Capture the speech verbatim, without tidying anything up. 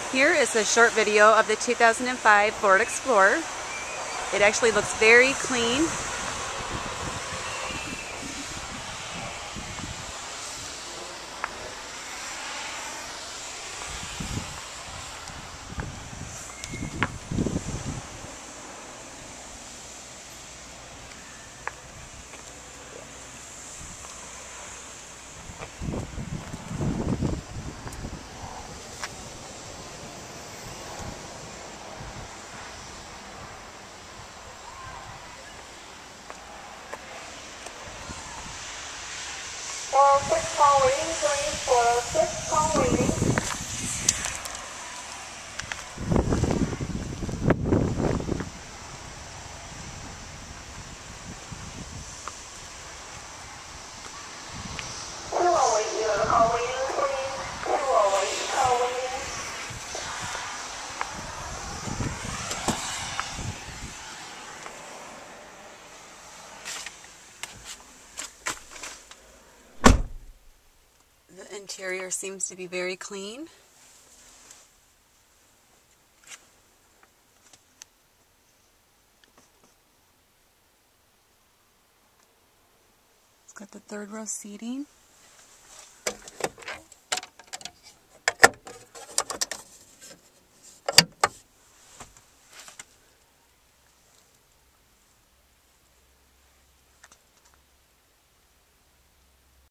Here is a short video of the two thousand five Ford Explorer. It actually looks very clean. For six call waiting, please. For six call waiting. two oh eight, you're call waiting, please. two oh eight, call waiting. The interior seems to be very clean. It's got the third row seating.